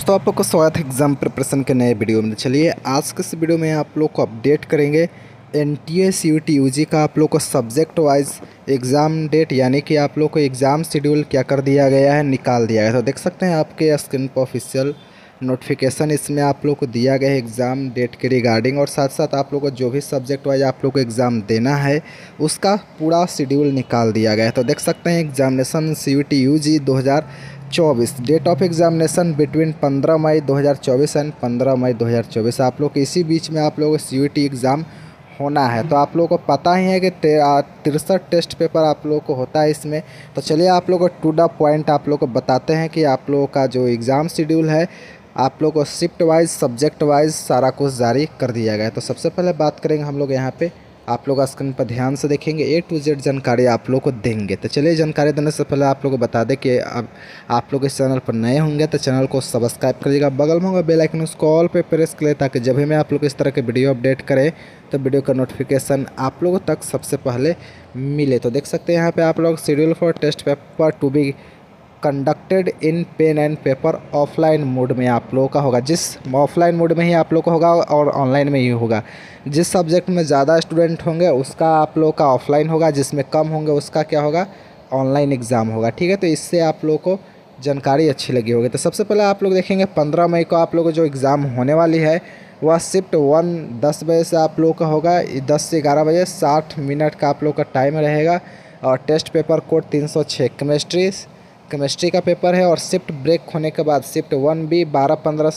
तो आप लोग को स्वागत है एग्ज़ाम प्रिपरेशन के नए वीडियो में। चलिए आज के इस वीडियो में आप लोग को अपडेट करेंगे एनटीए सीयूटी यूजी का आप लोग को सब्जेक्ट वाइज एग्ज़ाम डेट, यानी कि आप लोग को एग्ज़ाम शेड्यूल क्या कर दिया गया है, निकाल दिया गया है। तो देख सकते हैं आपके स्क्रीन पर ऑफिशियल नोटिफिकेशन इसमें आप लोग को दिया गया है एग्ज़ाम डेट के रिगार्डिंग, और साथ साथ आप लोग को जो भी सब्जेक्ट वाइज आप लोग को एग्ज़ाम देना है उसका पूरा शेड्यूल निकाल दिया गया है। तो देख सकते हैं examination CUET UG 2024 date of examination between 15 May 2024 and 15 May 2024। आप लोग इसी बीच में आप लोगों को सीयूटी एग्ज़ाम होना है। तो आप लोगों को पता ही है कि 63 टेस्ट पेपर आप लोगों को होता है इसमें। तो चलिए आप लोगों को टू द पॉइंट आप लोगों को बताते हैं कि आप लोगों का जो एग्ज़ाम शेड्यूल है आप लोगों को शिफ्ट वाइज सब्जेक्ट वाइज सारा कुछ जारी कर दिया गया है। तो सबसे पहले बात करेंगे हम लोग यहाँ पे, आप लोग स्क्रीन पर ध्यान से देखेंगे, ए टू जेड जानकारी आप लोग को देंगे। तो चलिए जानकारी देने से पहले आप लोग को बता दें कि आप लोग इस चैनल पर नए होंगे तो चैनल को सब्सक्राइब करिएगा, बगल में होगा बेल आइकन उसको ऑल पे प्रेस करें ताकि जब भी मैं आप लोग इस तरह के वीडियो अपडेट करें तो वीडियो का नोटिफिकेशन आप लोगों तक सबसे पहले मिले। तो देख सकते हैं यहाँ पर आप लोग schedule for test paper to be conducted in pen and paper offline mode में आप लोगों का होगा। जिस ऑफलाइन मोड में ही आप लोग को होगा और ऑनलाइन में ही होगा। जिस सब्जेक्ट में ज़्यादा स्टूडेंट होंगे उसका आप लोग का ऑफलाइन होगा, जिसमें कम होंगे उसका क्या होगा, ऑनलाइन एग्ज़ाम होगा। ठीक है, तो इससे आप लोग को जानकारी अच्छी लगी होगी। तो सबसे पहले आप लोग देखेंगे 15 मई को आप लोग को जो एग्ज़ाम होने वाली है वह शिफ्ट 1 10 बजे से आप लोग का होगा, 10 से 11 बजे 60 मिनट का आप लोग का टाइम रहेगा। और टेस्ट पेपर कोड 306 केमिस्ट्री का पेपर है। और शिफ्ट ब्रेक होने के बाद शिफ्ट 1B 12:15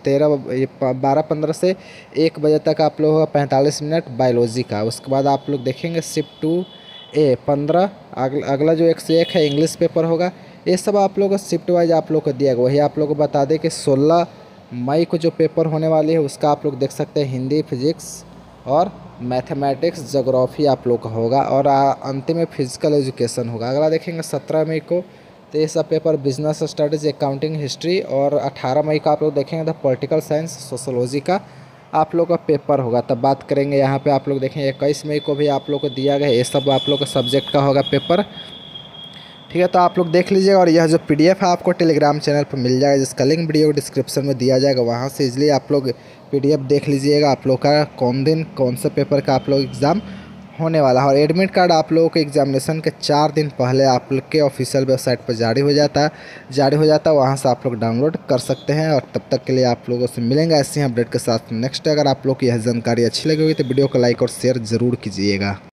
से 1 बजे तक आप लोगों का 45 मिनट बायोलॉजी का। उसके बाद आप लोग देखेंगे शिफ्ट 2A 15, अगला जो 1 से 1 है इंग्लिश पेपर होगा। ये सब आप लोग को शिफ्ट वाइज आप लोग को दिया गया। वही आप लोग को बता दें कि 16 मई को जो पेपर होने वाली है उसका आप लोग देख सकते हैं हिंदी, फिजिक्स और मैथमेटिक्स, ज्योग्राफी आप लोग का होगा। और अंतिम में फिजिकल एजुकेशन होगा। अगला देखेंगे 17 मई को तो ये सब paper business studies, accounting, history. और 18 मई का आप लोग देखेंगे तो पॉलिटिकल साइंस, सोशोलॉजी का आप लोग का पेपर होगा। तब बात करेंगे यहाँ पे आप लोग देखेंगे 21 मई को भी आप लोग को दिया गया, ये सब आप लोग का सब्जेक्ट का होगा पेपर। ठीक है, तो आप लोग देख लीजिएगा। और यह जो PDF है आपको टेलीग्राम चैनल पर मिल जाएगा, जिसका लिंक वीडियो डिस्क्रिप्शन में दिया जाएगा, वहाँ से इजली आप लोग PDF देख लीजिएगा आप लोग का कौन दिन कौन से पेपर का आप लोग एग्ज़ाम होने वाला है। और एडमिट कार्ड आप लोगों के एग्जामिनेशन के 4 दिन पहले आप लोग के ऑफिशियल वेबसाइट पर जारी हो जाता है, वहाँ से आप लोग डाउनलोड कर सकते हैं। और तब तक के लिए आप लोगों से मिलेंगे ऐसे ही अपडेट के साथ नेक्स्ट। अगर आप लोग की यह जानकारी अच्छी लगी होगी तो वीडियो को लाइक और शेयर ज़रूर कीजिएगा।